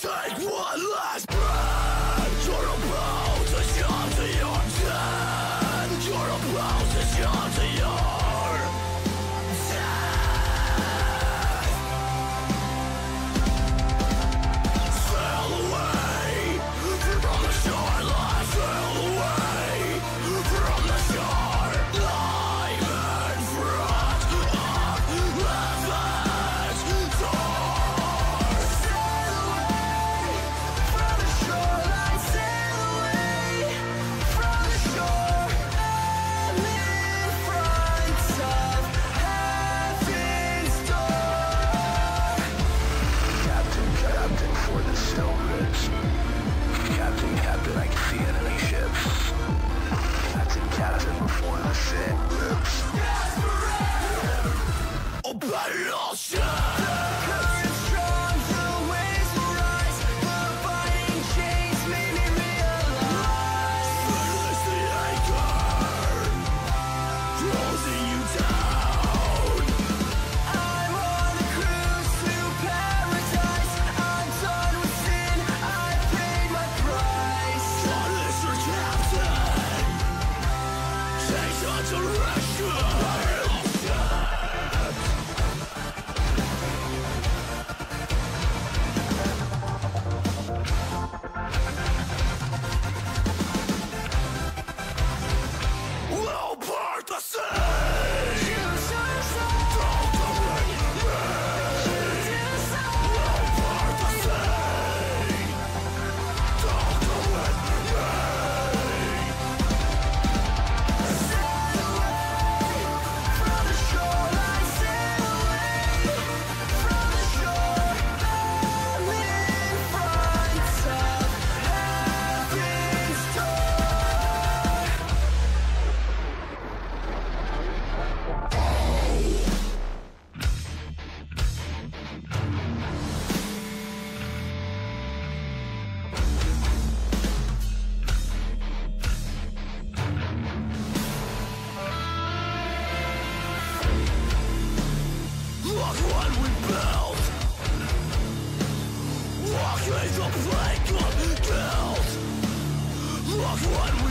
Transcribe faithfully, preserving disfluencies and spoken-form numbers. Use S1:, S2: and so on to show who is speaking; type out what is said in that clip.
S1: Take one last breath. You're about to shout to your death. You're about to shout to your death. Sail away from the shoreline. Sail away from the shore. I'm in front of heaven's door. Sail away from the shoreline. Sail away from the shore. I'm in front of heaven's door. Captain, Captain for the sailors. Captain, Captain, I can see enemy ships. Captain, Captain before the ship rips. Oh, battleship! The current's strong, the waves will rise. The fighting chains made me realize. Finish the anchor, closing you down. I'm on the cruise to paradise. I'm done with sin, I paid my price. God is your captain. Change your direction. We'll part the sea. Don't come with me. We'll part the sea. Don't come with me. Sail away from the shoreline. Sail away from the shore. I'm in front of heaven's door. Look what we built. Walking the plank of guilt. Look what we